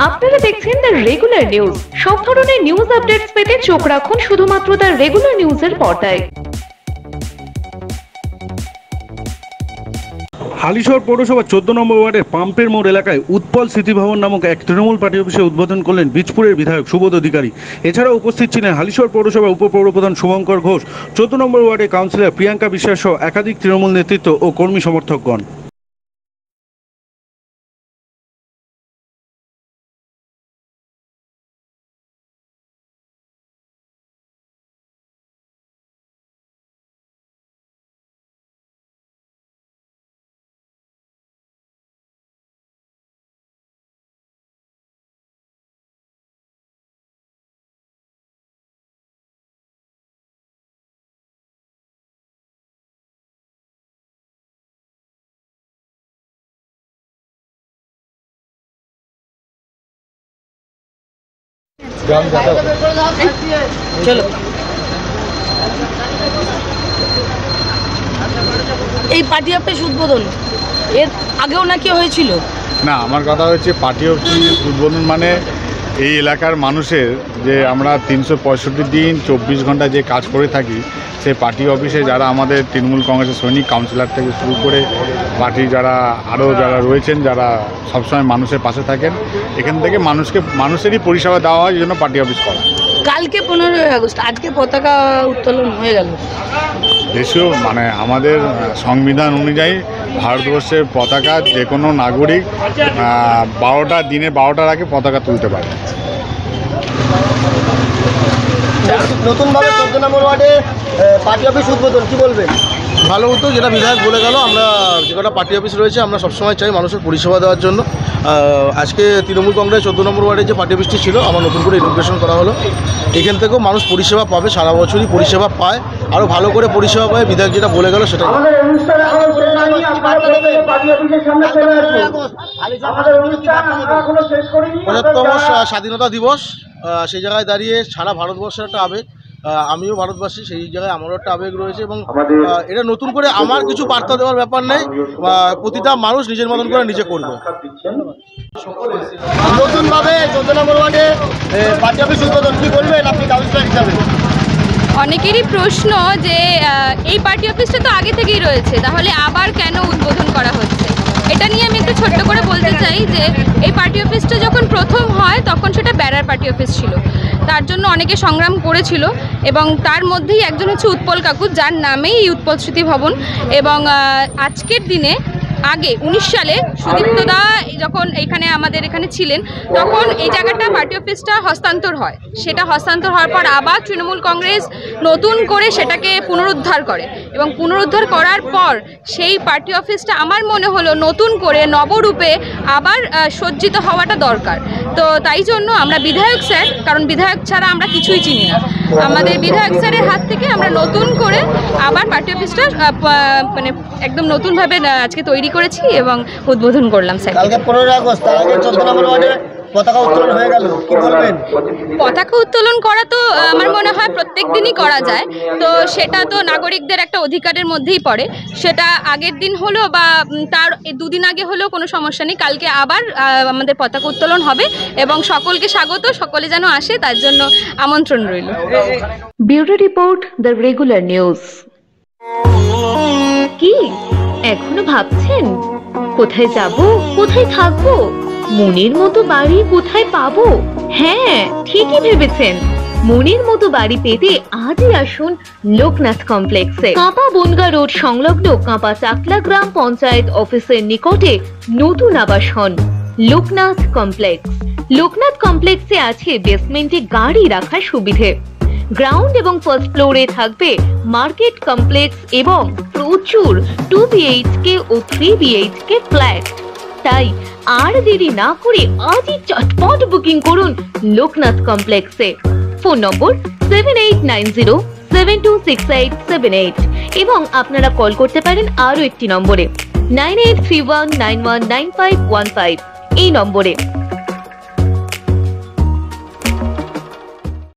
আপনারা দেখছেন the regular news. সব ধরনের নিউজ আপডেটস পেতে চোখ রাখুন শুধুমাত্র দ্য রেগুলার নিউজের পর্দায়। হালিশহর পৌরসভা 14 নম্বর ওয়ার্ডের পাম্পের মোড় এলাকায় উৎপল স্মৃতিভবন নামক এক তৃণমূল পার্টি অফিসে উদ্বোধন করলেন বীজপুরের বিধায়ক সুবোধ অধিকারী। এছাড়াও উপস্থিত ছিলেন হালিশহর পৌরসভা উপপৌরপ্রধান শুভঙ্কর ঘোষ, 14 নম্বর ওয়ার্ডের কাউন্সিলর প্রিয়াঙ্কা বিশ্বাস সহ একাধিক তৃণমূল নেতৃত্ব ও কর্মী সমর্থকগণ। চলো এই পার্টি অফিস উদ্বোধন এর আগেও নাকি হয়েছিল না। আমার কথা হচ্ছে পার্টি অফিস উদ্বোধন মানে এই এলাকার মানুষের যে আমরা 365 দিন 24 ঘন্টা যে কাজ করে থাকি, সেই পার্টি অফিসে যারা আমাদের তৃণমূল কংগ্রেসের সৈনিক কাউন্সিলর থেকে শুরু করে পার্টি যারা রয়েছেন, যারা সবসময় মানুষের পাশে থাকেন, এখান থেকে মানুষেরই পরিষেবা দেওয়া হয়, এই জন্য পার্টি অফিস করা। কালকে 15ই আগস্ট, আজকে পতাকা উত্তোলন হয়ে গেল। দেশীয় মানে আমাদের সংবিধান অনুযায়ী ভারতবর্ষের পতাকা যে কোনো নাগরিক 12টার আগে পতাকা তুলতে পারে। নতুনভাবে 14 নম্বর ওয়ার্ডে পার্টি অফিস উদ্বোধন, কি বলবেন? ভালো উদ্যোগ, যেটা বিধায়ক বলে গেল। আমরা যে কটা পার্টি অফিস রয়েছে আমরা সবসময় চাই মানুষের পরিষেবা দেওয়ার জন্য। আজকে তৃণমূল কংগ্রেস 14 নম্বর ওয়ার্ডে যে পার্টি অফিসটি ছিল আমার নতুন করে ইনোগ্রেশন করা হলো। এখান থেকেও মানুষ পরিষেবা পাবে, সারা বছরই পরিষেবা পায়, আরও ভালো করে পরিষেবা পায়। বিধায়ক যেটা বলে গেল সেটা পঁচাত্তম স্বাধীনতা দিবস, সেই জায়গায় দাঁড়িয়ে সারা ভারতবর্ষের একটা আবেগ, আমিও ভারতবাসী, সেই জায়গায় আমারও একটা আবেগ রয়েছে। এবং এটা নতুন করে আমার কিছু বার্তা দেওয়ার ব্যাপার নেই, প্রতিটা মানুষ নিজের মতন করে নিজে করবে। নতুনভাবে 14 নম্বর ওয়ার্ডে পার্টি অফিস উদ্বোধন, কি বলবেন আপনি কাউন্সিলর হিসাবে? অনেকেরই প্রশ্ন যে এই পার্টি অফিসটা তো আগে থেকেই রয়েছে, তাহলে আবার কেন উদ্বোধন করা হচ্ছে? এটা নিয়ে আমি একটু ছোট্ট করে বলতে চাই যে এই পার্টি অফিসটা যখন প্রথম হয় তখন সেটা বেড়ার পার্টি অফিস ছিল, তার জন্য অনেকে সংগ্রাম করেছিল এবং তার মধ্যেই একজন হচ্ছে উৎপল কাকু, যার নামেই এই উৎপল স্মৃতি ভবন। এবং আজকের দিনে আগে 19 সালে সুদীপ্তদা যখন আমাদের এখানে ছিলেন, তখন এই জায়গাটা পার্টি অফিসটা হস্তান্তর হয়। সেটা হস্তান্তর হওয়ার পর আবার তৃণমূল কংগ্রেস নতুন করে সেটাকে পুনরুদ্ধার করে এবং পুনরুদ্ধার করার পর সেই পার্টি অফিসটা আমার মনে হলো নতুন করে নবরূপে আবার সজ্জিত হওয়াটা দরকার। তো তাই জন্য আমরা বিধায়ক স্যার, কারণ বিধায়ক ছাড়া আমরা কিছুই চিনি না, আমাদের বিধায়ক স্যারের হাত থেকে আমরা নতুন করে আবার পার্টি অফিসটা মানে একদম নতুনভাবে আজকে তৈরি করেছি এবং উদ্বোধন করলাম স্যার। কালকে 15 আগস্ট, তার আগে 14 নম্বর ওয়ার্ডে পতাকা উত্তোলন হয়ে গেল, কি বলবেন? পতাকা উত্তোলন করা তো আমার মনে হয় প্রত্যেক দিনই করা যায়, তো সেটা তো নাগরিকদের একটা অধিকারের মধ্যেই পড়ে। সেটা আগের দিন হলো বা তার 2 দিন আগে হলেও কোনো সমস্যা নেই। কালকে আবার আমাদের পতাকা উত্তোলন হবে এবং সকলকে স্বাগত, সকলে যেন আসে তার জন্য আমন্ত্রণ রইল। Bureau report, the regular news. কি এখনো ভাবছেন কোথায় যাব, কোথায় থাকবো, মনের মতো বাড়ি কোথায় পাবো? হ্যাঁ, ঠিকই ভেবেছেন। মনের মতো বাড়ি পেতে আজই আসুন লোকনাথ কমপ্লেক্সে। কাঁপা বনগা রোড সংলগ্ন কাঁপা চাকলা গ্রাম পঞ্চায়েত অফিসের নিকটে নতুন আবাসন লোকনাথ কমপ্লেক্স। লোকনাথ কমপ্লেক্সে আছে বেসমেন্টে গাড়ি রাখার সুবিধে, গ্রাউন্ড এবং ফার্স্ট ফ্লোরে থাকবে মার্কেট কমপ্লেক্স এবং প্রচুর 2 BHK ও 3 BHK ফ্ল্যাট। তাই আর দেরি না করে আজই চটপট বুকিং করুন লোকনাথ কমপ্লেক্সে। ফোন নম্বর 7890726878 এবং আপনারা কল করতে পারেন আরো একটি নম্বরে 9831919515 এই নম্বরে।